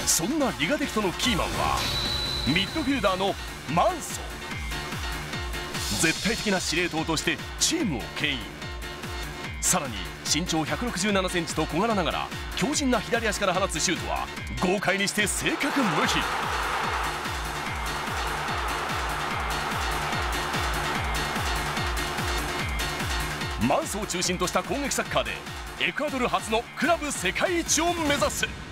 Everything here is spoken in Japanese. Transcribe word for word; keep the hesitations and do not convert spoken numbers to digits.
そんなリガデキトのキーマンはミッドフィルダーのマンソ。絶対的な司令塔としてチームを牽引。さらに身長ひゃくろくじゅうななセンチと小柄ながら強靭な左足から放つシュートは豪快にして正確無比。マンソを中心とした攻撃サッカーでエクアドル初のクラブ世界一を目指す。